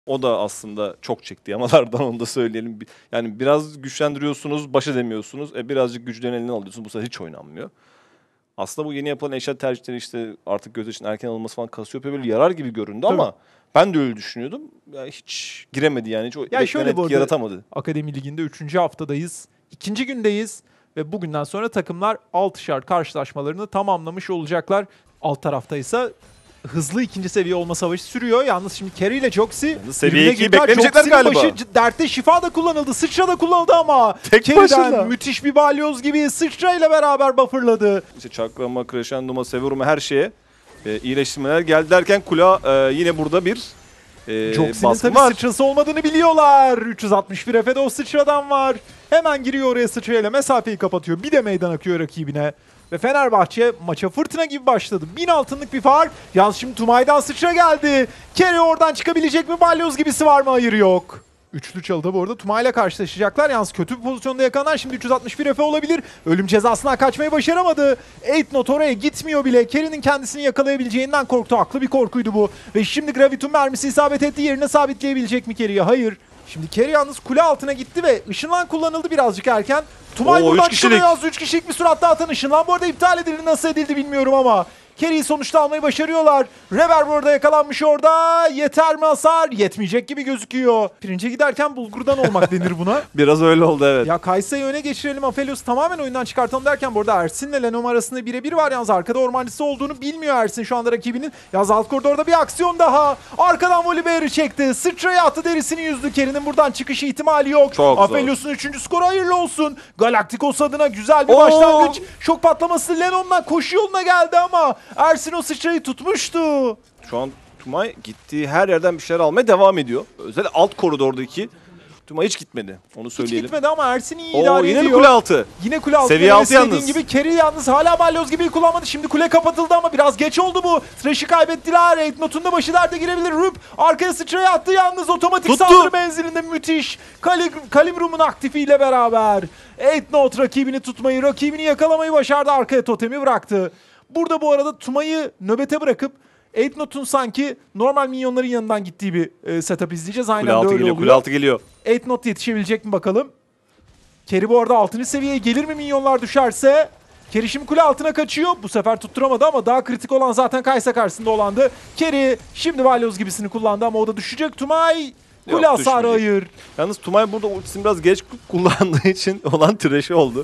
O da aslında çok çekti yamalardan, onu da söyleyelim. Yani biraz güçlendiriyorsunuz, baş edemiyorsunuz. Birazcık güçlerini eline alıyorsunuz. Bu sefer hiç oynanmıyor. Aslında bu yeni yapılan eşya tercihleri işte artık göz için erken alınması falan Cassiopeia böyle yarar gibi göründü ama ben de öyle düşünüyordum. Yani hiç giremedi yani. Hiç o beklenen etki yaratamadı. Akademi Ligi'nde 3. haftadayız. 2. gündeyiz. Ve bugünden sonra takımlar 6'şar karşılaşmalarını tamamlamış olacaklar. Alt tarafta ise hızlı ikinci seviye olma savaşı sürüyor. Yalnız şimdi Kerry ile Joxy seviye 2'yi beklemeyecekler galiba. Başı dertte, şifa da kullanıldı, sıçra da kullanıldı ama Kerry'den müthiş bir balyoz gibi sıçra ile beraber bufferladı. İşte çakrama, crescendo'ma, severum'a her şeye iyileştirmeler geldi derken Kula yine burada bir Joxy'nin tabii sıçrası olmadığını biliyorlar. 361 Efe'de o sıçradan var. Hemen giriyor oraya sıçrayla, mesafeyi kapatıyor. Bir de meydan akıyor rakibine. Ve Fenerbahçe maça fırtına gibi başladı. 1000 altınlık bir fark. Yalnız şimdi Tumay'dan sıçra geldi. Kerry oradan çıkabilecek mi? Balyoz gibisi var mı? Hayır, yok. Üçlü çalıda bu arada Tumay'la karşılaşacaklar. Yalnız kötü bir pozisyonda yakalanan şimdi 361 Efe olabilir. Ölüm cezasından kaçmayı başaramadı. Eightnot oraya gitmiyor bile. Kerry'nin kendisini yakalayabileceğinden korktu. Haklı bir korkuydu bu. Ve şimdi Gravitum mermisi isabet etti. Yerine sabitleyebilecek mi Kerry'yi? Hayır. Şimdi Kerry yalnız kule altına gitti ve ışınlan kullanıldı birazcık erken. Tumay buradan çıkıyor yalnız. 3 kişilik bir süratle atan ışınlan. Bu arada iptal edildi. Nasıl edildi bilmiyorum ama Kerry'yi sonuçta almayı başarıyorlar. Reber burada yakalanmış orada. Yeter mi hasar? Yetmeyecek gibi gözüküyor. Pirince giderken bulgurdan olmak denir buna. Biraz öyle oldu, evet. Ya Kaysa'yı öne geçirelim, Aphelios'u tamamen oyundan çıkartalım derken bu arada Ersin'le Lenom arasında birebir var. Yalnız arkada ormancısı olduğunu bilmiyor Ersin şu anda rakibinin. Yalnız alt koridorda bir aksiyon daha. Arkadan Volibear'ı çekti. Sıçraya attı, derisini yüzdü. Kerry'nin buradan çıkışı ihtimali yok. Aphelios'un 3. skoru hayırlı olsun. Galacticos adına güzel bir başlangıç. Şok patlaması Lenom'dan koşu yoluna geldi ama Ersin o sıçrayı tutmuştu. Şu an Tumay gittiği her yerden bir şeyler almaya devam ediyor. Özellikle alt koridordaki Tumay hiç gitmedi. Onu söyleyelim. Hiç gitmedi ama Ersin iyi idare ediyor. Yine kule altı. Yine kule altı. Seviye 6 yalnız. Gibi Kerry yalnız hala balyoz gibi kullanmadı. Şimdi kule kapatıldı ama biraz geç oldu bu. Thresh'i kaybettiler. Eightnot'un da başı derde girebilir. Rup arkaya sıçraya attı yalnız. Otomatik saldırı menzilinde müthiş. Kalimrum'un aktifiyle beraber Eightnot rakibini tutmayı, rakibini yakalamayı başardı. Arkaya totemi bıraktı. Burada bu arada Tumay'ı nöbete bırakıp Eightnot'un sanki normal minyonların yanından gittiği bir setup izleyeceğiz. Aynen de öyle oluyor. Kule altı geliyor. Eightnot yetişebilecek mi bakalım? Kerry bu arada 6. seviyeye gelir mi minyonlar düşerse? Kerry şimdi kule altına kaçıyor. Bu sefer tutturamadı ama daha kritik olan zaten Kaysa karşısında olandı. Kerry şimdi balyoz gibisini kullandı ama o da düşecek. Tumay kule hasarı hayır. Yalnız Tumay burada ultisini biraz geç kullandığı için olan trash'i oldu.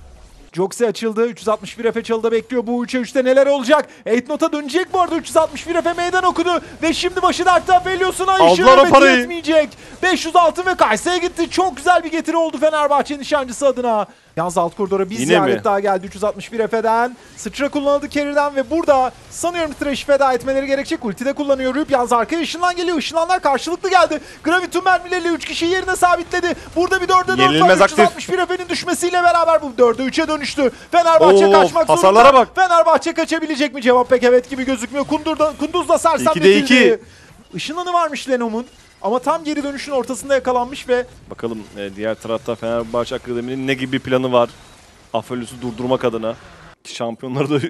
Joxy açıldı. 361 Efe çalıda bekliyor. Bu 3'e 3'te neler olacak? Eightnot'a dönecek bu arada. 361 Efe meydan okudu. Ve şimdi başı dertte Aphelios'un ayışı yetmeyecek. 500 altın ve Kaysa'ya gitti. Çok güzel bir getiri oldu Fenerbahçe nişancısı adına. Yalnız alt koridora bir ziyaret daha geldi 361 Efe'den. Sıçra kullanıldı Kerry'den ve burada sanıyorum Thresh'i feda etmeleri gerekecek. Ulti de kullanıyor Rup. Yalnız arkaya ışınlan geliyor. Işınlanlar karşılıklı geldi. Gravitum mermileriyle 3 kişiyi yerine sabitledi. Burada bir 4'e 4 var. 361 Efe'nin düşmesiyle beraber bu 4'e 3'e dönüştü. Fenerbahçe kaçmak zorunda. Bak. Fenerbahçe kaçabilecek mi? Cevap pek evet gibi gözükmüyor. Kunduz da sersemletildi. Işınlanı varmış Lenom'un. Ama tam geri dönüşün ortasında yakalanmış ve... Bakalım diğer tarafta Fenerbahçe Akademi'nin ne gibi bir planı var? Aphelios'u durdurmak adına. Şampiyonları da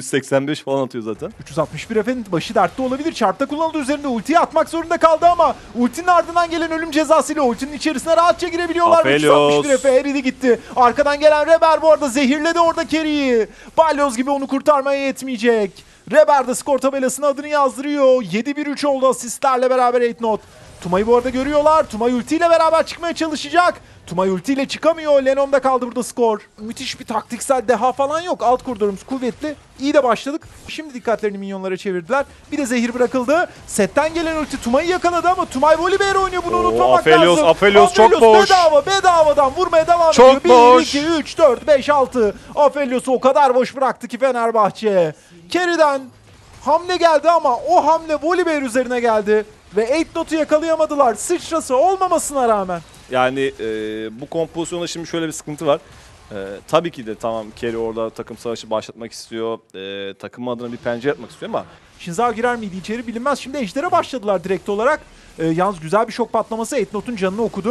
285 falan atıyor zaten. 361 Efe'nin başı dertte olabilir. Çarpta kullanıldı üzerinde. Ultiyi atmak zorunda kaldı ama ultinin ardından gelen ölüm cezasıyla ultinin içerisine rahatça girebiliyorlar. Aphelios. 361 Efe eridi gitti. Arkadan gelen Reber bu arada zehirledi orada Kerry'i. Balyoz gibi onu kurtarmaya yetmeyecek. Reber de skor tabelasına adını yazdırıyor. 7-1-3 oldu asistlerle beraber Eightnot. Tumay'ı bu arada görüyorlar. Tumay ultiyle beraber çıkmaya çalışacak. Tumay ultiyle çıkamıyor. Lenom'da kaldı burada skor. Müthiş bir taktiksel deha falan yok. Alt koridorumuz kuvvetli. İyi de başladık. Şimdi dikkatlerini minyonlara çevirdiler. Bir de zehir bırakıldı. Setten gelen ulti Tumay'ı yakaladı ama Tumay Volibear oynuyor. Bunu unutmamak lazım. Aphelios çok boş. Bedavadan vurmaya devam çok ediyor. Boş. 1, 2, 3, 4, 5, 6. Aphelios'u o kadar boş bıraktı ki Fenerbahçe. Kerry'den hamle geldi ama o hamle Volibear üzerine geldi. Ve Eightnot'u yakalayamadılar. Sıçrası olmamasına rağmen. Yani bu kompozisyonda şimdi şöyle bir sıkıntı var. Tabii ki de tamam Kerry orada takım savaşı başlatmak istiyor. Takım adına bir pencere atmak istiyor ama... Shinzao girer miydi içeri bilinmez. Şimdi Ejder'e başladılar direkt olarak. Yalnız güzel bir şok patlaması Eightnot'un canını okudu.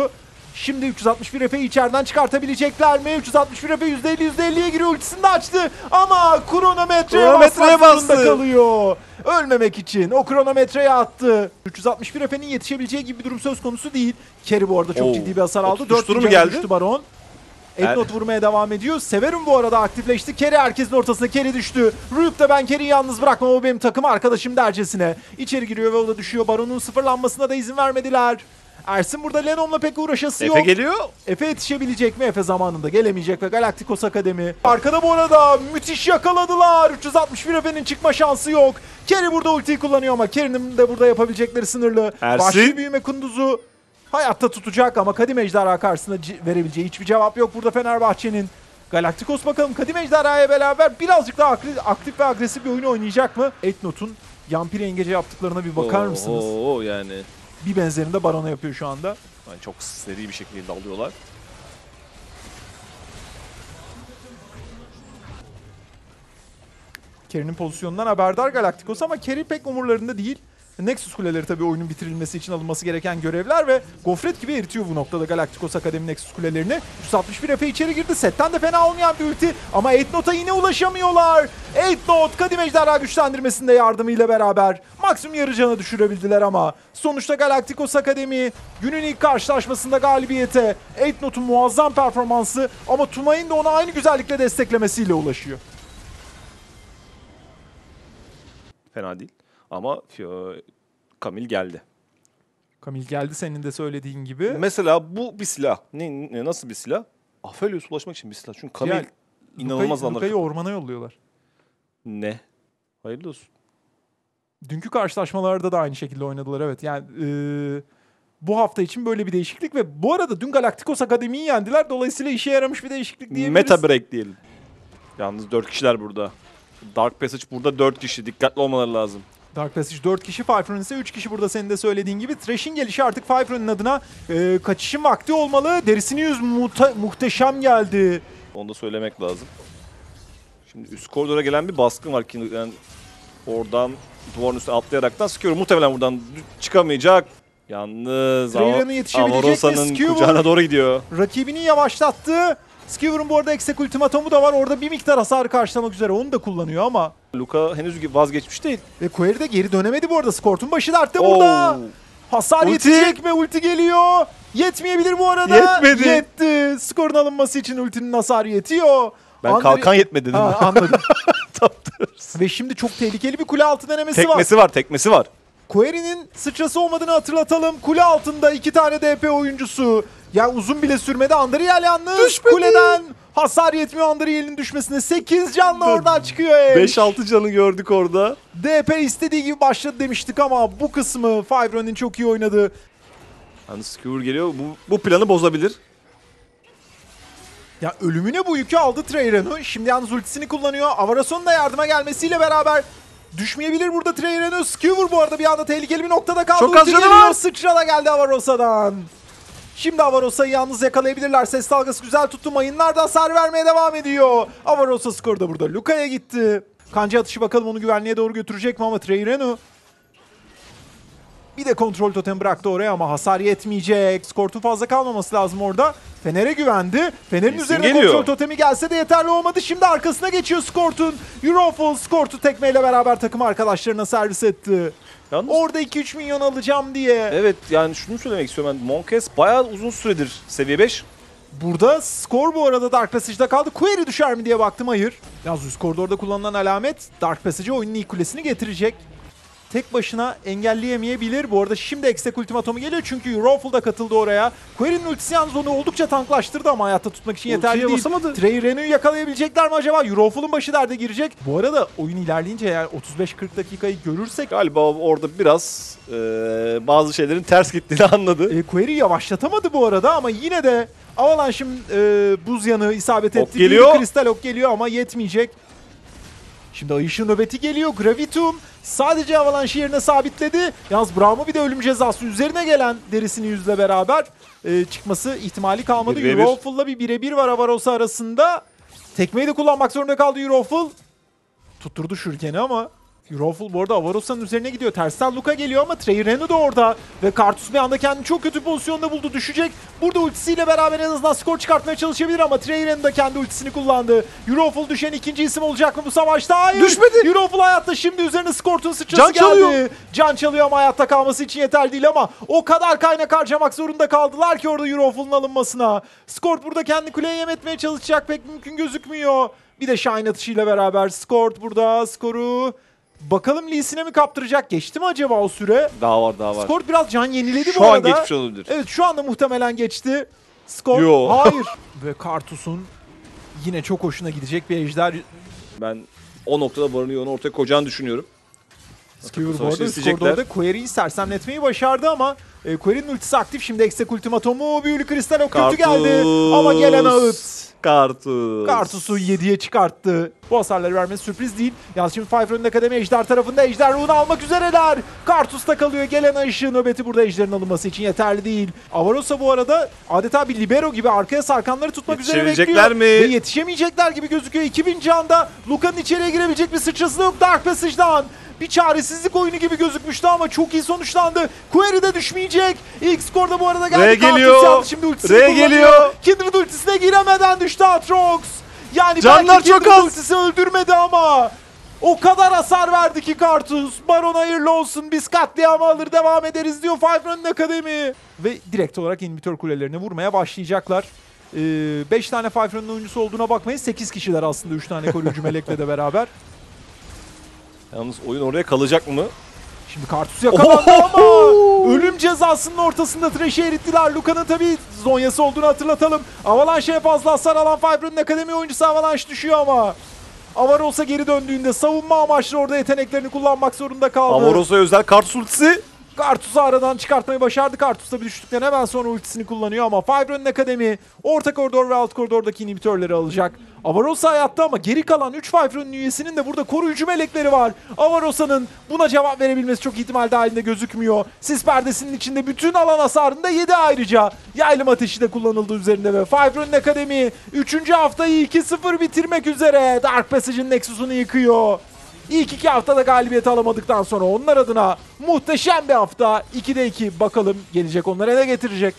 Şimdi 361 Efe'yi içeriden çıkartabilecekler mi? 361 Efe %50'ye giriyor, ultisini de açtı. Ama kronometreye bastı. Kalıyor. Ölmemek için o kronometreye attı. 361 Efe'nin yetişebileceği gibi bir durum söz konusu değil. Carry bu arada çok ciddi bir hasar aldı. 4 mu geldi? Düştü Baron. Etnot vurmaya devam ediyor. Severum bu arada aktifleşti. Carry herkesin ortasına. Carry düştü. Ruyup da ben Carry'i yalnız bırakmam. O benim takım arkadaşım dercesine. İçeri giriyor ve o da düşüyor. Baron'un sıfırlanmasına da izin vermediler. Ersin burada Lenom'la pek uğraşası yok. Efe geliyor. Efe yetişebilecek mi? Efe zamanında gelemeyecek ve Galacticos Akademi. Arkada bu arada müthiş yakaladılar. 361 Efe'nin çıkma şansı yok. Carry burada ultiyi kullanıyor ama Carry'nin de burada yapabilecekleri sınırlı. Ersin. Vahşi büyüme kunduzu hayatta tutacak ama Kadim Ejderha karşısında verebileceği hiçbir cevap yok burada Fenerbahçe'nin. Galacticos bakalım Kadim Ejderha'ya beraber birazcık daha aktif ve agresif bir oyun oynayacak mı? Etnot'un Yampiri Engage yaptıklarına bir bakar mısınız? Yani. Bir benzerini de Baron'a yapıyor şu anda. Yani çok seri bir şekilde alıyorlar. Carry'nin pozisyonundan haberdar Galacticos ama Carry pek umurlarında değil. Nexus kuleleri tabii oyunun bitirilmesi için alınması gereken görevler ve Gofret gibi eritiyor bu noktada Galacticos Akademi Nexus kulelerini. 361 Efe içeri girdi. Setten de fena olmayan bir ulti ama Etnot'a yine ulaşamıyorlar. Etnot Kadim Ejderha güçlendirmesinde yardımıyla beraber maksimum yarı canı düşürebildiler ama sonuçta Galacticos Akademi günün ilk karşılaşmasında galibiyete, Etnot'un muazzam performansı ama Tumay'ın da ona aynı güzellikle desteklemesiyle ulaşıyor. Fena değil. Ama Kamil geldi. Kamil geldi senin de söylediğin gibi. Mesela bu bir silah. Nasıl bir silah? Aphelios'a ulaşmak için bir silah. Çünkü Kamil Yani, inanılmaz anlar. Luka'yı ormana yolluyorlar. Ne? Hayırlı olsun. Dünkü karşılaşmalarda da aynı şekilde oynadılar evet. Yani bu hafta için böyle bir değişiklik ve bu arada dün Galacticos Akademi'yi yendiler. Dolayısıyla işe yaramış bir değişiklik diyebiliriz. Meta break diyelim. Yalnız 4 kişiler burada. Dark Passage burada 4 kişi. Dikkatli olmaları lazım. Dark Passage 4 kişi, Fifron'un ise 3 kişi burada senin de söylediğin gibi. Thresh'in gelişi artık Fifron'un adına kaçışın vakti olmalı. Derisini yüz muhteşem geldi. Onu da söylemek lazım. Şimdi üst koridora gelen bir baskın var ki yani oradan duvarın üstüne atlayaraktan sıkıyor. Muhtemelen buradan çıkamayacak. Yalnız Trailer'ın yetişebilecek mi? Amarosa'nın kucağına doğru gidiyor. Rakibini yavaşlattı. Skewer'ın bu arada Exec ultimatomu da var. Orada bir miktar hasarı karşılamak üzere onu da kullanıyor ama. Luka henüz vazgeçmiş değil. Ve Query de geri dönemedi bu arada. Skort'un başı dertte burada. Hasar yetecek mi? Ulti geliyor. Yetmeyebilir bu arada. Yetmedi. Yetti. Skorun alınması için ultinin hasarı yetiyor. Ben kalkan yetmedi dedim. Anladım. Ve şimdi çok tehlikeli bir kule altı denemesi var. Tekmesi var. Query'nin sıçrası olmadığını hatırlatalım. Kule altında 2 tane DP oyuncusu. Ya uzun bile sürmedi. Andriel yalnız Düşmedi. Kuleden hasar yetmiyor Andriel'in düşmesine. 8 canla oradan çıkıyor. 5-6 canı gördük orada. DP istediği gibi başladı demiştik ama bu kısmı Fibron'un çok iyi oynadı. Hani Skewer geliyor. Bu planı bozabilir. Ya ölümüne bu yükü aldı Treyranu. Şimdi yalnız ultisini kullanıyor. Avaros'un da yardıma gelmesiyle beraber düşmeyebilir burada Treyranu. Skewer bu arada bir anda tehlikeli bir noktada kaldı. Çok az Ulti canı geliyor. var. Sıçra da geldi Avaros'a'dan. Şimdi Avarosa'yı yalnız yakalayabilirler. Ses dalgası güzel tuttu. Mayınlar da hasar vermeye devam ediyor. Avarosa skoru da burada Luka'ya gitti. Kanca atışı bakalım onu güvenliğe doğru götürecek mi ama Treyranu bir de kontrol totem bıraktı oraya ama hasar yetmeyecek. Skort'un fazla kalmaması lazım orada. Fener'e güvendi. Fener'in üzerine geliyor. kontrol totemi gelse de yeterli olmadı. Şimdi arkasına geçiyor Skort'un. Eurofall Skort'u tekmeyle beraber takım arkadaşlarına servis etti. Yalnız, Orada 2-3 milyon alacağım diye. evet yani şunu söylemek istiyorum ben. Monkes bayağı uzun süredir seviye 5. Burada skor bu arada Dark Passage'da kaldı. Query düşer mi diye baktım, hayır. Yalnız üst koridorda kullanılan alamet Dark Passage'e oyunun ilk kulesini getirecek. Tek başına engelleyemeyebilir. Bu arada şimdi Exec ultimatomu geliyor çünkü Eurofall da katıldı oraya. Query'nin ultisi yalnız onu oldukça tanklaştırdı ama hayatta tutmak için yeterli değil. basamadı. Treyrenu'yu yakalayabilecekler mi acaba? Eurofall'un başı derde girecek. Bu arada oyun ilerleyince yani 35-40 dakikayı görürsek Galiba orada biraz bazı şeylerin ters gittiğini anladı. Query yavaşlatamadı bu arada ama yine de Avalanche'ın buz yanı isabet Ok etti. geliyor. Bir kristal ok geliyor ama yetmeyecek. Şimdi Ayış'ın nöbeti geliyor. Gravitum sadece Avalanche yerine sabitledi. Yalnız Braum'a bir de ölüm cezası üzerine gelen derisini yüzle beraber çıkması ihtimali kalmadı. Eurofall'la bir birebir var Avarosa arasında. Tekmeyi de kullanmak zorunda kaldı Eurofall. Tutturdu Shuriken'i ama. Euroful bu arada Avarosa'nın üzerine gidiyor. Tersten Luka geliyor ama Trey Renu da orada. Ve Karthus bir anda kendini çok kötü pozisyonda buldu. Düşecek. Burada ultisiyle beraber en azından skor çıkartmaya çalışabilir ama Trey Renu da kendi ultisini kullandı. Euroful düşen ikinci isim olacak mı bu savaşta? Hayır. Düşmedi. Euroful hayatta, şimdi üzerine Skort'un sıçrası Can geldi. çalıyor. Can çalıyor ama hayatta kalması için yeterli değil ama o kadar kaynak harcamak zorunda kaldılar ki orada Euroful'un alınmasına. Skort burada kendi kuleye yem etmeye çalışacak, pek mümkün gözükmüyor. Bir de Shine atışıyla beraber Skort burada skoru... Bakalım Lee Sin'e mi kaptıracak? Geçti mi acaba o süre? Daha var. Skort biraz can yeniledi Şu bu an arada. geçmiş olabilir. Evet, şu anda muhtemelen geçti. Skort Yo. hayır. Ve Karthus'un yine çok hoşuna gidecek bir ejder. Ben o noktada Baron'u onu ortaya koyacağını düşünüyorum. Skewer bu Savaşı arada isteyecekler. skorda orada Query'i sersemletmeyi başardı ama Query'nin ultisi aktif. Şimdi Exec ultimatomu, büyülü kristal o kötü geldi. Ama gelen ağıt. Karthus'u 7'ye çıkarttı. Bu hasarları vermesi sürpriz değil. Yalnız şimdi Five Run'un Akademi Ejder tarafında Ejder ruhunu almak üzereler. Karthus'ta kalıyor. Gelen ışığı nöbeti burada Ejder'in alınması için yeterli değil. Avarosa bu arada adeta bir libero gibi arkaya sarkanları tutmak üzere bekliyor. Yetişebilecekler mi? Ve yetişemeyecekler gibi gözüküyor. 2000 canda Luka'nın içeriye girebilecek bir sıçrası da yok Dark Passage'dan. Bir çaresizlik oyunu gibi gözükmüştü ama çok iyi sonuçlandı. Query de düşmeyecek. İlk skorda bu arada geldi. R geliyor. Karthus şimdi ultisini R kullanıyor. geliyor. Kindred ultisine giremeden düştü Aatrox. Yani Canlar belki çok Kindred az. ultisi öldürmedi ama o kadar hasar verdi ki Karthus. Baron hayırlı olsun, biz katliamı alır devam ederiz diyor Five Run'un Akademi. Ve direkt olarak inhibitor kulelerini vurmaya başlayacaklar. 5 tane Five Run'un oyuncusu olduğuna bakmayın. 8 kişiler aslında, 3 tane koruyucu melekle de beraber. Yalnız oyun oraya kalacak mı? Şimdi Karthus yakalandı ama ölüm cezasının ortasında Thresh'i erittiler. Luka'nın tabii zonyası olduğunu hatırlatalım. Avalanche'ye fazla hasar alan Five Run'un Akademi oyuncusu Avalanche düşüyor ama Avaros'a geri döndüğünde savunma amaçlı orada yeteneklerini kullanmak zorunda kaldı. Avaros'a özel Karthus ultisi. Karthus'u aradan çıkartmayı başardı. Karthus tabii düştükten hemen sonra ultisini kullanıyor ama Five Run'un Akademi orta koridor ve alt koridordaki inhibitörleri alacak. Avarosa hayatta ama geri kalan 3 Five Run'un üyesinin de burada koruyucu melekleri var. Avarosa'nın buna cevap verebilmesi çok ihtimal dahilinde gözükmüyor. Sis perdesinin içinde bütün alan hasarında 7 ayrıca. Yaylım ateşi de kullanıldı üzerinde ve Five Run'un Akademi 3. haftayı 2-0 bitirmek üzere. Dark Passage'in Nexus'unu yıkıyor. İlk 2 haftada galibiyet alamadıktan sonra onlar adına muhteşem bir hafta. 2'de 2 bakalım gelecek onlara ne getirecek.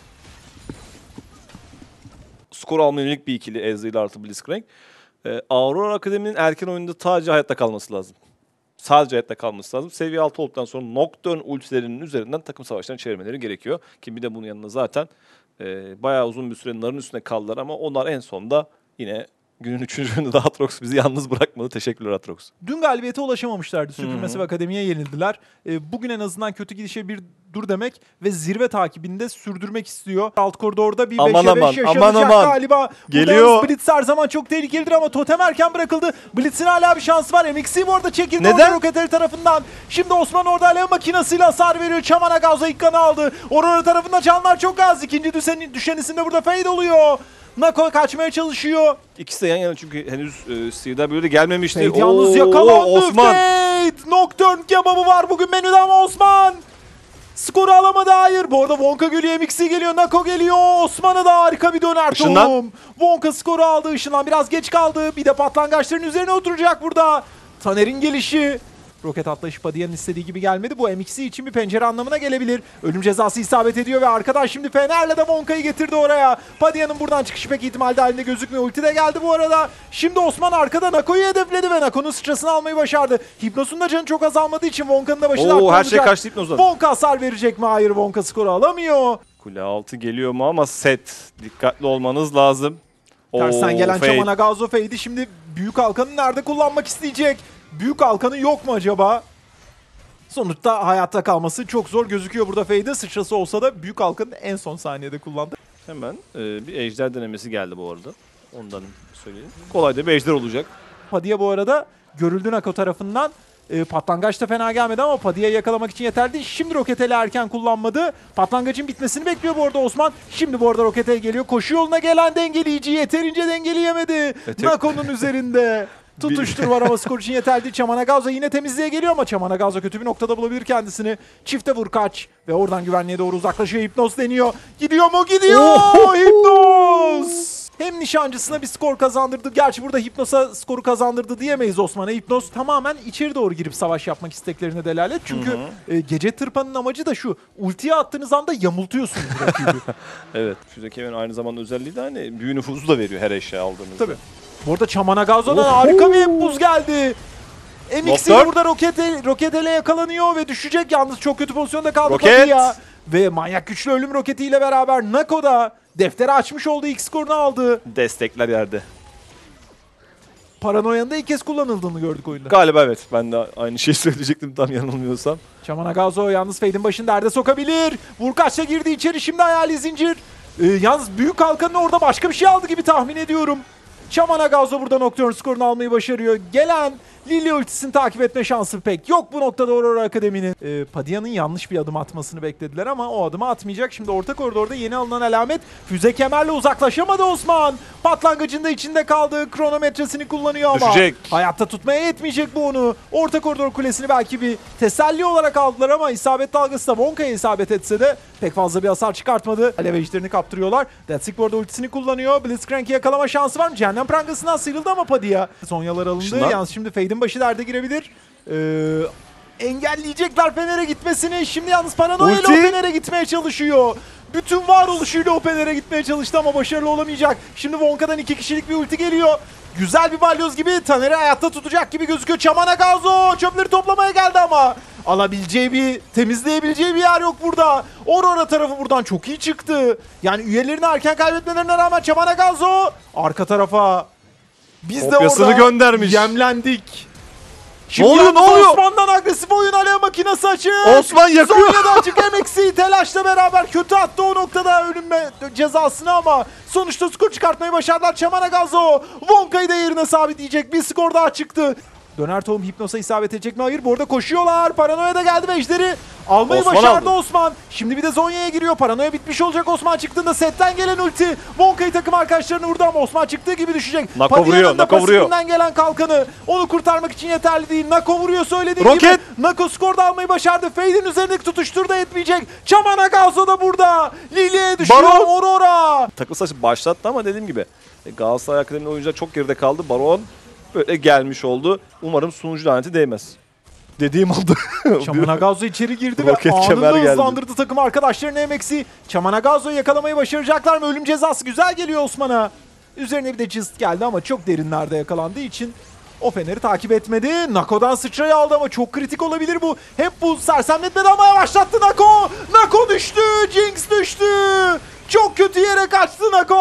Skor almaya yönelik bir ikili Ezreal artı Blitzcrank. Aurora Akademi'nin erken oyunda sadece hayatta kalması lazım. Sadece hayatta kalması lazım. Seviye 6 olduktan sonra Nocturne ultilerinin üzerinden takım savaşlarını çevirmeleri gerekiyor. Ki bir de bunun yanında zaten bayağı uzun bir süre narın üstüne kaldılar ama onlar en sonda yine günün 3. gününde Aatrox bizi yalnız bırakmadı. Teşekkürler Aatrox. Dün galibiyete ulaşamamışlardı. Süpürmesi ve Akademi'ye yenildiler. Bugün en azından kötü gidişe bir dur demek ve zirve takibinde sürdürmek istiyor. Alt koridorda bir 5'e 5 yaşanacak galiba. Geliyor. Burada Blitz her zaman çok tehlikelidir ama totem erken bırakıldı. Blitz'in hala bir şansı var. MXC bu arada çekildi. Neden? Roketleri tarafından. Şimdi Osman orada alev makinasıyla hasar veriyor. Çamana Gaz'a ilk kanı aldı. Aurora tarafında canlar çok az. İkinci düşen isim de burada fade oluyor. Nako kaçmaya çalışıyor. İkisi de yan yana çünkü henüz CW böyle gelmemişti. Fade yalnız yakalandı. Osman. Fade. Nocturne kebabı var bugün menüde ama Osman skoru alamadı, hayır. Bu arada Wonka geliyor, MXC geliyor, Nako geliyor. Osman'a da harika bir döner tohum. Wonka skoru aldı, ışından biraz geç kaldı. Bir de patlangaçların üzerine oturacak burada. Taner'in gelişi. Roket atlayışı Padia'nın istediği gibi gelmedi. Bu MXC için bir pencere anlamına gelebilir. Ölüm cezası isabet ediyor ve arkadaş şimdi Fener'le de Wonka'yı getirdi oraya. Padia'nın buradan çıkışı pek ihtimal dahilinde gözükmüyor. Ulti de geldi bu arada. Şimdi Osman arkada Nako'yu hedefledi ve Nako'nun sıçrasını almayı başardı. Hipnos'un da canı çok azalmadığı için Wonka'nın da başına her şey kaçtı Hipnos'dan. Wonka hasar verecek mi? Hayır, Wonka skoru alamıyor. Kule altı geliyor mu ama set. Dikkatli olmanız lazım. Tersten gelen Fade. Çamana Gazo fade'i şimdi Büyük Halkan'ı nerede kullanmak isteyecek? Büyük Halkan'ı yok mu acaba? Sonuçta hayatta kalması çok zor gözüküyor burada fade'e. Sıçrası olsa da Büyük Halkan'ı en son saniyede kullandı. Hemen bir ejder denemesi geldi bu arada. Ondan söyleyeyim. Kolay da bir ejder olacak. Padia bu arada görüldü Nako tarafından. Patlangaç da fena gelmedi ama Padia'yı yakalamak için yeterli değil. Şimdi Roketeli erken kullanmadı. Patlangacın bitmesini bekliyor bu arada Osman. Şimdi bu arada Roketeli geliyor. Koşu yoluna gelen dengeleyici yeterince dengeleyemedi. Nako'nun üzerinde. Tutuştur var ama skor için yeterli değil. Çamana Gaz'a yine temizliğe geliyor ama Çamana Gaz'a kötü bir noktada bulabilir kendisini. Çifte vur kaç ve oradan güvenliğe doğru uzaklaşıyor. Hipnos deniyor. Gidiyor mu? Gidiyor! Hipnos! hem nişancısına bir skor kazandırdı. Gerçi burada Hypnos'a skoru kazandırdı diyemeyiz Osman'a. Hypnos tamamen içeri doğru girip savaş yapmak isteklerine delalet. Çünkü gece tırpanın amacı da şu. Ultiye attığınız anda yamultuyorsunuz rakibi. Evet. Füzekemen aynı zamanda özelliği de hani büyü nüfuzu da veriyor her eşya aldığınızda. Tabii. Bu arada Chamanagazo'dan harika bir buz geldi. MX'i burada Roketele yakalanıyor ve düşecek. Yalnız çok kötü pozisyonda kaldı Padilla. Ve manyak güçlü ölüm roketiyle beraber Nako da defteri açmış oldu. X skorunu aldı. Destekler yerde. Paranoya'nın da ilk kez kullanıldığını gördük oyunda. Galiba evet. Ben de aynı şeyi söyleyecektim tam yanılmıyorsam. Chamanagazo yalnız Fade'in başını derde sokabilir. Vurkaç'la girdi içeri, şimdi hayali zincir. Yalnız büyük kalkanın orada başka bir şey aldı gibi tahmin ediyorum. Chamanagazo burada Nocturne skorunu almayı başarıyor. Gelen Lili ultisini takip etme şansı pek yok bu noktada Aurora Akademi'nin. Padia'nın yanlış bir adım atmasını beklediler ama o adımı atmayacak. Şimdi orta koridorda yeni alınan alamet. Füze kemerle uzaklaşamadı Osman. Patlangıcında içinde kaldı. Kronometresini kullanıyor ama düşecek. Hayatta tutmaya yetmeyecek bu onu. Orta koridor kulesini belki bir teselli olarak aldılar ama isabet dalgası da Wonka'ya isabet etse de pek fazla bir hasar çıkartmadı. Alev ejderini kaptırıyorlar. Deathstick bu arada ultisini kullanıyor. Blitzcrank'i yakalama şansı var mı? Cehennem prangasından sıyrıldı ama Padia. Sonyalar alındı. Yalnız şimdi Fade'in başı derde girebilir. Engelleyecekler Fener'e gitmesini. Şimdi yalnız Paranoia ile o Fener'e gitmeye çalışıyor. Bütün varoluşuyla o Fener'e gitmeye çalıştı ama başarılı olamayacak. Şimdi Wonka'dan 2 kişilik bir ulti geliyor. Güzel bir balyoz gibi Taner'i hayatta tutacak gibi gözüküyor. Chamanagazo çöpleri toplamaya geldi ama alabileceği bir, temizleyebileceği bir yer yok burada. Aurora tarafı buradan çok iyi çıktı. Yani üyelerini erken kaybetmelerine rağmen Chamanagazo arka tarafa. Biz de orada göndermiş. Yemlendik. Ne oluyor? Osman'dan agresif oyun, alev makinesi açık. Osman yakıyor. Sonya'da açık, MX'i telaşla beraber kötü attı o noktada ölüm cezasını ama sonuçta skor çıkartmayı başardılar. Chamanagazo Wonka'yı da yerine sabitleyecek bir skor daha çıktı. Döner tohum Hypnos'a isabet edecek mi? Hayır. Bu arada koşuyorlar. Paranoia da geldi ve ejderi almayı başardı Osman. Şimdi bir de Zonya'ya giriyor. Paranoia bitmiş olacak Osman çıktığında. Setten gelen ulti. Wonka'yı takım arkadaşlarını vurdu ama Osman çıktığı gibi düşecek. Nako vuruyor. Nako vuruyor. Gelen kalkanı onu kurtarmak için yeterli değil. Nako vuruyor söylediğim gibi. Nako skorda almayı başardı. Fade'in üzerindeki tutuştur da yetmeyecek. Chamanagazo da burada. Lili'ye düşüyor. Aurora. Takım saçı başlattı ama dediğim gibi Galatasaray Akademi'nin oyuncular çok geride kaldı. Baron böyle gelmiş oldu. Umarım sunucu laneti değmez. Dediğim oldu. Chamanagazo içeri girdi Roket ve kemer anında geldi. hızlandırdı takım arkadaşlarının MX'i. Chamanagazo'yu yakalamayı başaracaklar mı? Ölüm cezası güzel geliyor Osman'a. Üzerine bir de Cist geldi ama çok derinlerde yakalandığı için o Fener'i takip etmedi. Nako'dan sıçrayı aldı ama çok kritik olabilir bu. Hep bu sersemletmedi ama yavaşlattı Nako. Nako düştü. Jinx düştü. Çok kötü yere kaçtı Nako.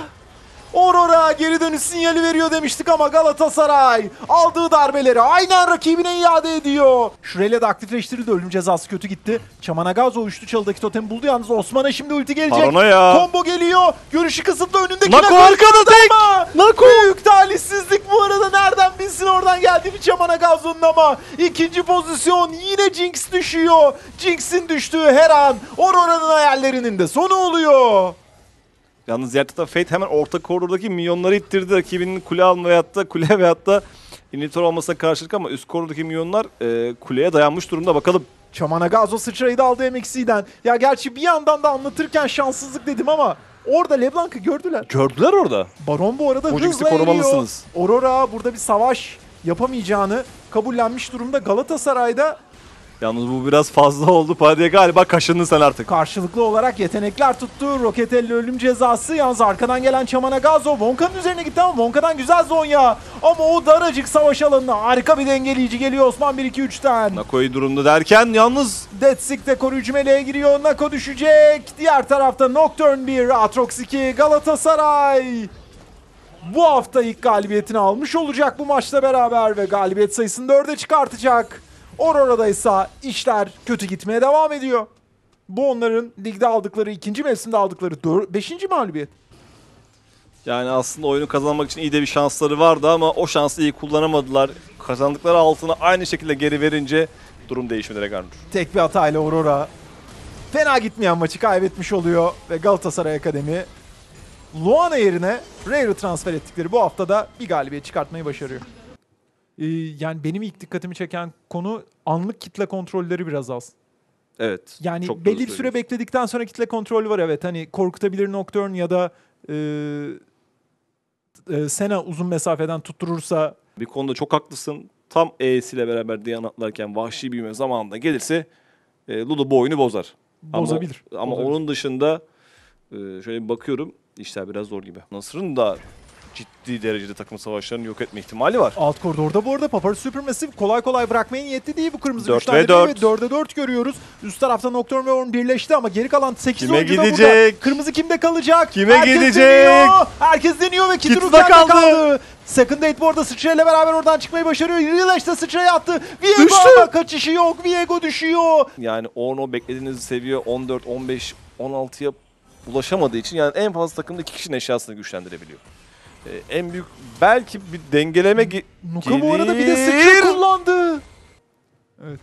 Aurora geri dönüş sinyali veriyor demiştik ama Galatasaray aldığı darbeleri aynen rakibine iade ediyor. Şurayla da aktifleştirildi. Ölüm cezası kötü gitti. Chamanagazo uçtu, çalıdaki totemi buldu yalnız. Osman'a şimdi ulti gelecek. Paranoia. Combo geliyor. Görüşü kısıtlı önündeki Nako arkada tek. Nako. Büyük talihsizlik bu arada. Nereden bilsin oradan geldiğini Chamanagazo'nun ama ikinci pozisyon yine Jinx düşüyor. Jinx'in düştüğü her an Aurora'nın hayallerinin de sonu oluyor. Yalnız diğer tarafta Fate hemen orta koridordaki minyonları ittirdi. Rakibinin kule alma veyahut da inhibitor olmasına karşılık ama üst koridordaki minyonlar kuleye dayanmış durumda. Bakalım. Chamanagazo sıçrayı da aldı MXC'den. Ya gerçi bir yandan da anlatırken şanssızlık dedim ama orada LeBlanc'ı gördüler. Gördüler orada. Baron bu arada Jinx'i hızla eriyor. korumalısınız. Aurora burada bir savaş yapamayacağını kabullenmiş durumda. Galatasaray'da Yalnız bu biraz fazla oldu. Padilla galiba kaşındın sen artık. karşılıklı olarak yetenekler tuttu. Roketelle ölüm cezası. Yalnız arkadan gelen Chamanagazo Wonka'nın üzerine gitti ama Wonka'dan güzel Zonya. Ama o daracık savaş alanına harika bir dengeleyici geliyor Osman 1-2-3'ten. Nako'yu durumda derken yalnız Deathstick de koruyucu meleğe giriyor. Nako düşecek. Diğer tarafta Nocturne 1, Atrox 2, Galatasaray. Bu hafta ilk galibiyetini almış olacak bu maçla beraber ve galibiyet sayısını 4'e çıkartacak. Aurora'da ise işler kötü gitmeye devam ediyor. Bu onların ligde aldıkları, ikinci mevsimde aldıkları 5. mağlubiyet. yani aslında oyunu kazanmak için iyi de bir şansları vardı ama o şansı iyi kullanamadılar. Kazandıkları altını aynı şekilde geri verince durum değişmedi Regardur. Tek bir hatayla Aurora fena gitmeyen maçı kaybetmiş oluyor ve Galatasaray Akademi Luana yerine Rare'ı transfer ettikleri bu haftada bir galibiyet çıkartmayı başarıyor. Yani benim ilk dikkatimi çeken konu anlık kitle kontrolleri biraz az. Evet. Yani çok belli bir süre bekledikten sonra kitle kontrolü var evet. Hani korkutabilir Nocturne ya da Senna uzun mesafeden tutturursa. Bir konuda çok haklısın. Tam E'siyle beraber Diyan atlarken vahşi büyüme zamanında gelirse Lulu bu oyunu bozar. Bozabilir. Ama onun dışında şöyle bir bakıyorum, işler biraz zor gibi. Nasır'ın da ciddi derecede takım savaşlarını yok etme ihtimali var. Alt koridorda bu arada Papar Supermassive kolay kolay bırakmaya niyetli değil bu kırmızı 4 güçlendirme. ve 4. Evet, 4'e 4 görüyoruz. Üst tarafta Nocturne ve Ornn birleşti ama geri kalan 8 Kime oyuncu da gidecek? burada. Kırmızı kimde kalacak? Kime Herkes gidecek? deniyor. Herkes deniyor ve Kitru'da Kitru'da kaldı. kaldı. Second Date bu arada sıçrayla beraber oradan çıkmayı başarıyor. Rileş de sıçrayı attı. Viego Düştü. ama kaçışı yok. Viego düşüyor. Yani o beklediğiniz seviye 14, 15, 16'ya ulaşamadığı için yani en fazla takımda 2 kişinin eşyasını güçlendirebiliyor. En büyük belki bir dengeleme Nuka bu arada bir de gelir. sıçra kullandı. Evet.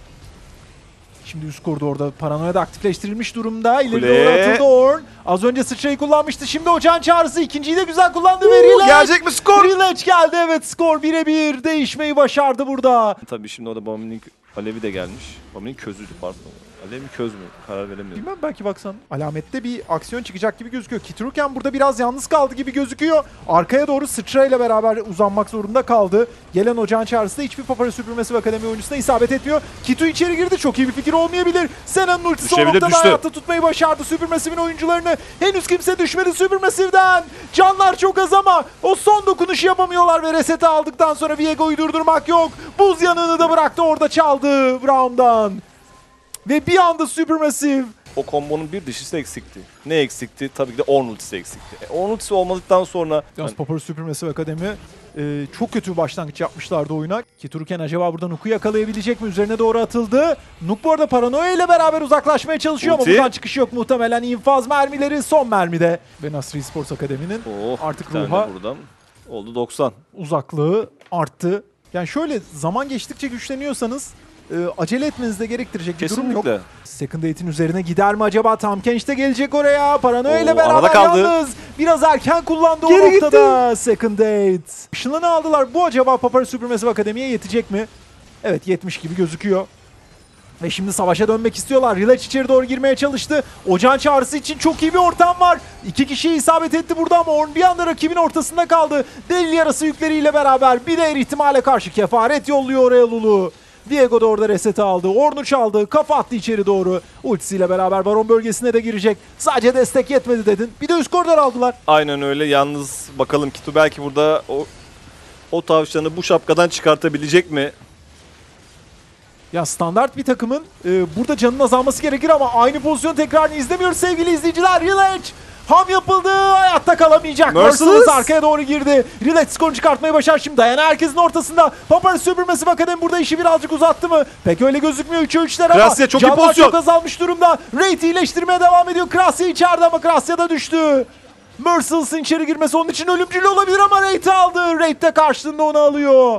Şimdi üst koridorda paranoya da aktifleştirilmiş durumda. İleri Kule. doğru atıldı Ornn. Az önce sıçrayı kullanmıştı. Şimdi ocağın çağrısı. İkinciyi de güzel kullandı ve Rileç. Gelecek mi skor? Rileç geldi. Evet, skor 1'e 1. Değişmeyi başardı burada. Tabii şimdi orada Bami'nin alevi de gelmiş. Bami'nin közüydü pardon. Alev mi köz mü? Karar veremiyorum. Bilmem, belki baksan. Alamette bir aksiyon çıkacak gibi gözüküyor. Kitruken burada biraz yalnız kaldı gibi gözüküyor. Arkaya doğru sıçrayla beraber uzanmak zorunda kaldı. Gelen ocağın çağrısı da hiçbir Papara Supermassive Akademi oyuncusuna isabet etmiyor. Kitu içeri girdi. Çok iyi bir fikir olmayabilir. Senna'nın ultisi o Düşebilir, noktada düştü. hayatta tutmayı başardı Supermassive'in oyuncularını. Henüz kimse düşmedi Supermassive'den. Canlar çok az ama o son dokunuşu yapamıyorlar ve reseti aldıktan sonra Viego'yu durdurmak yok. Buz yanını da bıraktı, orada çaldı Brown'dan. Ve bir anda Supermassive. O kombonun bir dişisi eksikti. Ne eksikti? Tabii ki de Ornn ultisi eksikti. Ornn ultisi olmadıktan sonra Yalnız Papara Supermassive Akademi çok kötü bir başlangıç yapmışlardı oyuna. Kitruken acaba burada Nook'u yakalayabilecek mi? Üzerine doğru atıldı. Nook bu arada paranoya ile beraber uzaklaşmaya çalışıyor Ulti. ama buradan çıkış yok muhtemelen. İnfaz mermileri son mermide. Ve Nasri Sports Akademi'nin artık bir tane ruha buradan oldu 90. uzaklığı arttı. Yani şöyle zaman geçtikçe güçleniyorsanız acele etmenizi de gerektirecek bir durum yok. Kesinlikle. Second Date'in üzerine gider mi acaba? Tam Kench de gelecek oraya. Paranoya ile Oo, beraber arada kaldı. yalnız. Biraz erken kullandı Geri o noktada Second Date. Işınlanı aldılar. Bu acaba Papara Supermassive Akademi'ye yetecek mi? Evet, yetmiş gibi gözüküyor. Ve şimdi savaşa dönmek istiyorlar. Rileç içeri doğru girmeye çalıştı. Ocağın çağrısı için çok iyi bir ortam var. 2 kişiye isabet etti burada ama Ornn bir anda rakibin ortasında kaldı. Deli yarası yükleriyle beraber bir de her ihtimale karşı kefaret yolluyor oraya Lulu. Viego da orada reseti aldı. Ornn'u çaldı. Kafa attı içeri doğru. Ultisiyle beraber Baron bölgesine de girecek. Sadece destek yetmedi dedin. Bir de üst koridor aldılar. Aynen öyle. Yalnız bakalım Kitu belki burada o tavşanı bu şapkadan çıkartabilecek mi? Ya standart bir takımın burada canının azalması gerekir ama aynı pozisyonu tekrarını izlemiyoruz sevgili izleyiciler. Rileç ham yapıldı. Hayatta kalamayacak. Merciless arkaya doğru girdi. Rileç skorunu çıkartmayı başar. Şimdi Diana herkesin ortasında. Papara Supermassive Akademi burada işi birazcık uzattı mı? Pek öyle gözükmüyor. 3'e 3'ler ama Krasya çok iyi canlar pozisyon. çok azalmış durumda. Raid iyileştirmeye devam ediyor. Krasya içeride ama Krasya da düştü. Merciless'ın içeri girmesi onun için ölümcül olabilir ama Raid'i aldı. Raid de karşılığında onu alıyor.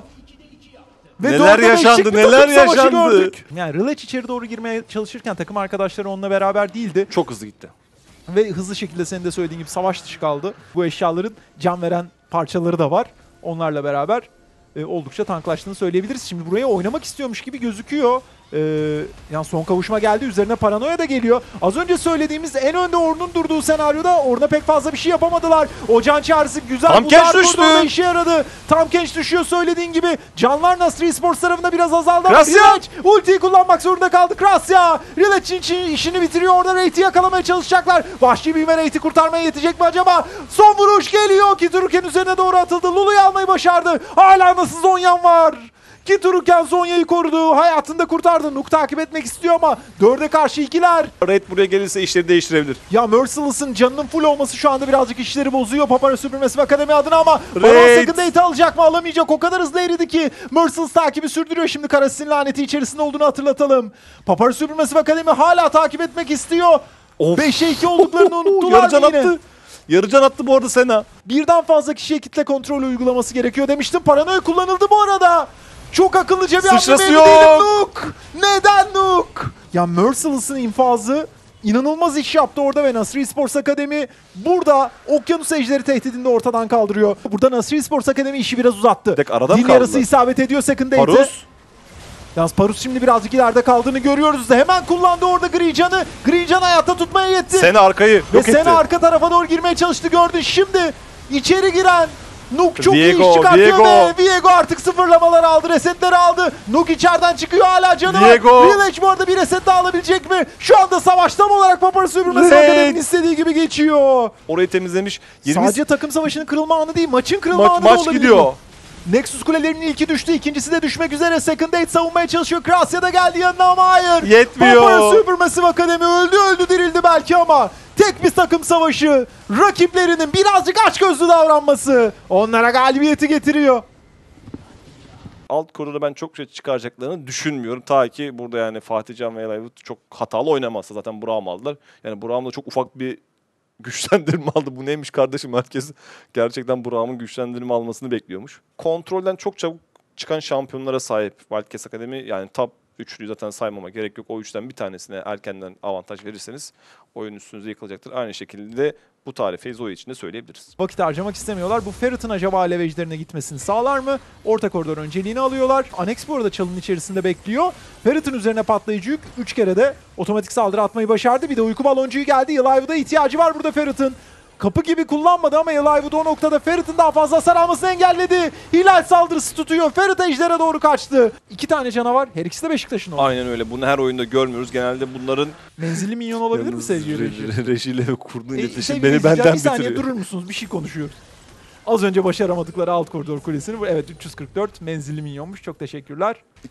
Ve Neler 4'e 5'lik yaşandı, bir neler takım savaşı yaşandı. gördük. Yani Rileç içeri doğru girmeye çalışırken takım arkadaşları onunla beraber değildi. Çok hızlı gitti. Ve hızlı şekilde senin de söylediğin gibi savaş dışı kaldı. Bu eşyaların can veren parçaları da var. Onlarla beraber oldukça tanklaştığını söyleyebiliriz. Şimdi buraya oynamak istiyormuş gibi gözüküyor. Yani son kavuşma geldi. Üzerine paranoya da geliyor. Az önce söylediğimiz en önde Ornn'un durduğu senaryoda Ornn'a pek fazla bir şey yapamadılar. Ocağın çağrısı güzel. Tam bu Kench dar düştü. koridorda işe yaradı. Tam Kench düşüyor söylediğin gibi. Canlar Nasri Sports tarafında biraz azaldı. Krasya! Rileç ultiyi kullanmak zorunda kaldı. Krasya! Rileç'in işini bitiriyor. Orada Raid'i yakalamaya çalışacaklar. Vahşi büyüme Raid'i kurtarmaya yetecek mi acaba? Son vuruş geliyor. Kitruken üzerine doğru atıldı. Lulu'yu almayı başardı. Hala nasıl Zonyan var? Kitruken Zonya'yı korudu. Hayatını da kurtardı. Nook takip etmek istiyor ama 4'e karşı 2'ler. Raid buraya gelirse işleri değiştirebilir. Ya Merciless'ın canının full olması şu anda birazcık işleri bozuyor Papara Supermassive Akademi adına ama Raid. Baron Second Date alacak mı alamayacak, o kadar hızlı eridi ki Merciless takibi sürdürüyor. Şimdi Karasis'in laneti içerisinde olduğunu hatırlatalım. Papara Supermassive Akademi hala takip etmek istiyor. Of. 5'e 2 olduklarını unuttular Yarıcan yine. attı. Yarıcan attı bu arada Senna. Birden fazla kişiye kitle kontrolü uygulaması gerekiyor demiştim. Paranoya kullanıldı bu arada. Çok akıllıca bir Sıçrası hamle yok. değilim Nook. Neden Nook? Ya Merciless'ın infazı inanılmaz iş yaptı orada ve Nasri Sports Akademi burada Okyanus Ejderi tehdidini de ortadan kaldırıyor. Burada Nasri Sports Akademi işi biraz uzattı. Tek arada mı Dil yarısı kaldılar? isabet ediyor Second Date'e. Parus. Yalnız Parus şimdi birazcık ileride kaldığını görüyoruz da hemen kullandı orada Grijan'ı. Grijan hayatta tutmaya yetti. Senna arkayı Ve yok etti. Senna arka tarafa doğru girmeye çalıştı, gördün. Şimdi içeri giren Nuk çok iyi Viego, iş çıkartıyor Viego. ve Viego artık sıfırlamaları aldı, resetleri aldı. Nuk içeriden çıkıyor, hala canı var. Viego. Village bu arada bir reset daha alabilecek mi? Şu anda savaş tam olarak Papara Süpürmesi Evet. Akademi'nin istediği gibi geçiyor. Orayı temizlemiş. Sadece takım savaşının kırılma anı değil, maçın kırılma anı da maç olabilir. gidiyor. Nexus kulelerinin ilki düştü, ikincisi de düşmek üzere. Second Date savunmaya çalışıyor. Krasya da geldi yanına ama hayır. Yetmiyor. Papara Supermassive Akademi öldü dirildi belki ama tek bir takım savaşı, rakiplerinin birazcık açgözlü davranması onlara galibiyeti getiriyor. Alt koridorda ben çok şey çıkaracaklarını düşünmüyorum. Ta ki burada yani Fatih Can ve Elayvut çok hatalı oynamazsa zaten Braum aldılar. Yani Braum da çok ufak bir güçlendirme aldı. Bu neymiş kardeşim, herkes gerçekten Braum'un güçlendirme almasını bekliyormuş. Kontrolden çok çabuk çıkan şampiyonlara sahip Wildcats Akademi. Yani top üçlüyü zaten saymama gerek yok. O üçten bir tanesine erkenden avantaj verirseniz oyun üstünüze yıkılacaktır. Aynı şekilde bu tarifeyi Zoe için de söyleyebiliriz. Vakit harcamak istemiyorlar. Bu Ferret'ın acaba alev ejderine gitmesini sağlar mı? Orta koridor önceliğini alıyorlar. Annex bu arada çalının içerisinde bekliyor. Ferret'ın üzerine patlayıcı yük 3 kere de otomatik saldırı atmayı başardı. Bir de uyku baloncuğu geldi. Yılayvı'da ihtiyacı var burada Ferret'ın. Kapı gibi kullanmadı ama Yılayvı'da o noktada Ferret'ın daha fazla hasar almasını engelledi. Hilal saldırısı tutuyor. Ferret ejdere doğru kaçtı. 2 tane canavar. Her ikisi de Beşiktaş'ın oldu. Aynen öyle. Bunu her oyunda görmüyoruz. Genelde bunların Menzilli minyon olabilir mi sevgili reji? Rejiyle kurduğun iletişim Sevgili beni izleyiciler, benden bir saniye bitiriyor. durur musunuz? Bir şey konuşuyoruz. Az önce başaramadıkları alt koridor kulesini. Evet 344 menzilli minyonmuş. Çok teşekkürler.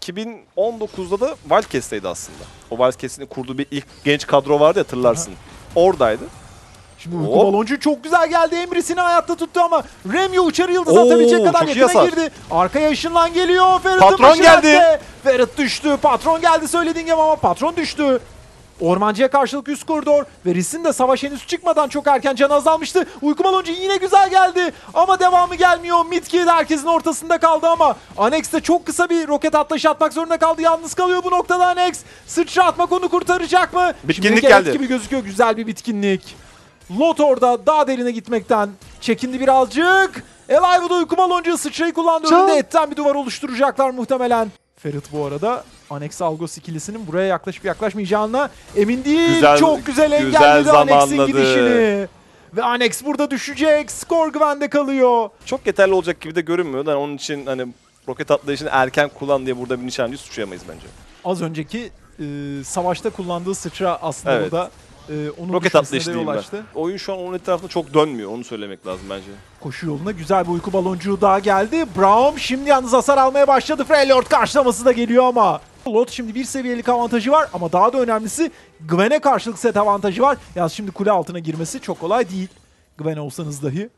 2019'da da Wildcats'teydi aslında. O Wildcats'in kurduğu bir ilk genç kadro vardı ya, hatırlarsın. Oradaydı. Şimdi uyku Hop. baloncu çok güzel geldi. Emrisini hayatta tuttu ama Remyo uçarı yıldız Oo, atabilecek kadar çok iyi yakına hasar. girdi. Arkaya ışınlan geliyor. Ferret'in Patron başı geldi. dertte. Ferret düştü. Patron geldi söylediğin gibi ama patron düştü. Ormancıya karşılık üst koridor ve Risin de savaş henüz çıkmadan çok erken canı azalmıştı. Uyku baloncu yine güzel geldi ama devamı gelmiyor. Midkid herkesin ortasında kaldı ama Annex de çok kısa bir roket atlayışı atmak zorunda kaldı. Yalnız kalıyor bu noktada Annex. Sıçra atmak onu kurtaracak mı? Bitkinlik Şimdilik evet geldi. gibi gözüküyor, güzel bir bitkinlik. Lot orada daha derine gitmekten çekindi birazcık. Elive'da uyku baloncu sıçrayı kullandı. Can. Önünde etten bir duvar oluşturacaklar muhtemelen. Ferret bu arada Annex Algos ikilisinin buraya yaklaşıp yaklaşmayacağına emin değil. Güzel- Çok güzel güzel engelledi Annex'in zamanladı. gidişini. Ve Annex burada düşecek. Skor güvende kalıyor. Çok yeterli olacak gibi de görünmüyor. Yani onun için hani roket atlayışını erken kullan diye burada bir nişancıyı suçlayamayız bence. Az önceki savaşta kullandığı sıçra aslında Evet. burada onun Roket düşmesine atlayışı de diyeyim yol ben. açtı. Oyun şu an onun etrafında çok dönmüyor. Onu söylemek lazım bence. Koşu yoluna güzel bir uyku baloncuğu daha geldi. Braum şimdi yalnız hasar almaya başladı. Freljord karşılaması da geliyor ama. Lot şimdi bir seviyelik avantajı var ama daha da önemlisi Gwen'e karşılık set avantajı var. Yalnız şimdi kule altına girmesi çok kolay değil. Gwen olsanız dahi.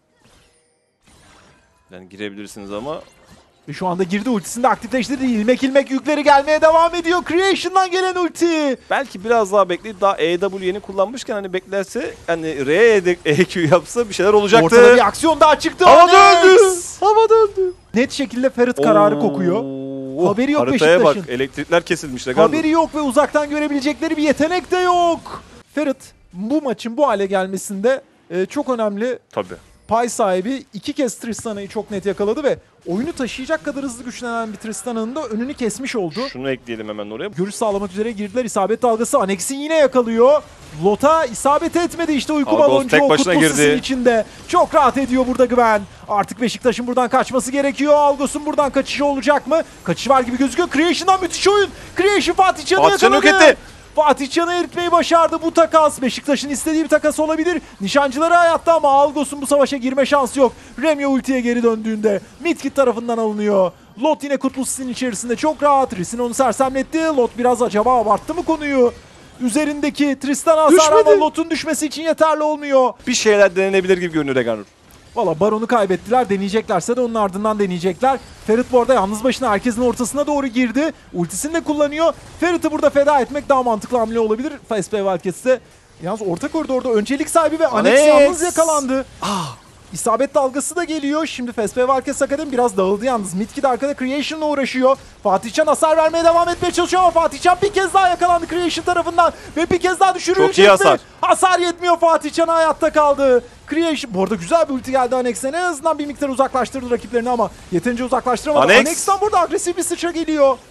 Yani girebilirsiniz ama Ve şu anda girdi, ultisini de aktifleştirdi. İlmek ilmek yükleri gelmeye devam ediyor. Creation'dan gelen ulti. belki biraz daha bekleyip daha EW yeni kullanmışken hani beklerse hani REQ yapsa bir şeyler olacaktı. Ortada bir aksiyon daha çıktı. Havada Annex! öldü. Havada öldü. Net şekilde Ferret kararı Oo. kokuyor. Haberi yok Haritaya Beşiktaş'ın. bak, elektrikler kesilmiş. Legan. Haberi yok ve uzaktan görebilecekleri bir yetenek de yok. Ferret bu maçın bu hale gelmesinde çok önemli. Tabii. Pay sahibi 2 kez Tristana'yı çok net yakaladı ve oyunu taşıyacak kadar hızlı güçlenen bir Tristana'nın da önünü kesmiş oldu. Şunu ekleyelim hemen oraya. Görüş sağlamak üzere girdiler. İsabet dalgası Annex'i yine yakalıyor. Lot'a isabet etmedi işte uyku Algos baloncu tek o başına kutlu girdi. sisin içinde. Çok rahat ediyor burada Güven. Artık Beşiktaş'ın buradan kaçması gerekiyor. Algos'un buradan kaçışı olacak mı? Kaçışı var gibi gözüküyor. Creation'dan müthiş oyun. Creation Fatih Can'ı Fatih Can'ı yakaladı. yok etti. Fatih Can'ı eritmeyi başardı bu takas. Beşiktaş'ın istediği bir takas olabilir. Nişancıları hayatta ama Algos'un bu savaşa girme şansı yok. Remyo ultiye geri döndüğünde Midkid tarafından alınıyor. Lot yine kutlu sisin içerisinde çok rahat. Risin onu sersemletti. Lot biraz acaba abarttı mı konuyu? Üzerindeki Tristan hasar Düşmedi. ama Lot'un düşmesi için yeterli olmuyor. Bir şeyler denenebilir gibi görünüyor Legan. Valla Baron'u kaybettiler. Deneyeceklerse de onun ardından deneyecekler. Ferit bu arada yalnız başına herkesin ortasına doğru girdi. Ultisini de kullanıyor. Ferit'i burada feda etmek daha mantıklı hamle olabilir. FSP Wildcats'te yalnız orta koridorda öncelik sahibi ve Annex yalnız yakalandı. İsabet dalgası da geliyor. Şimdi FSP Wildcats Akademi biraz dağıldı yalnız. Midkid arkada Creation'la uğraşıyor. Fatihcan hasar vermeye devam etmeye çalışıyor ama Fatihcan bir kez daha yakalandı Creation tarafından. Ve bir kez daha düşürülecek Çok iyi hasar. mi? Hasar yetmiyor, Fatihcan hayatta kaldı. Creation, bu arada güzel bir ulti geldi Annex'e. En azından bir miktar uzaklaştırdı rakiplerini ama yeterince uzaklaştıramadı. Annex. Annex'ten burada agresif bir sıçra geliyor.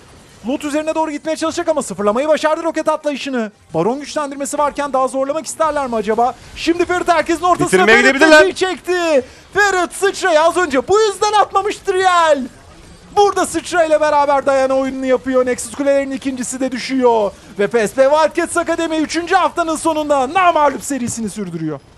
Float üzerine doğru gitmeye çalışacak ama sıfırlamayı başardı roket atlayışını. Baron güçlendirmesi varken daha zorlamak isterler mi acaba? Şimdi Ferit herkesin ortasına Bitirmeye Ferit gidebilirler. taşıyı çekti. Ferit sıçrayı az önce bu yüzden atmamıştır Riel. Burada sıçrayla beraber Diana oyununu yapıyor. Nexus Kulelerin ikincisi de düşüyor. Ve PSP Wildcats Akademi 3. haftanın sonunda namağlup serisini sürdürüyor.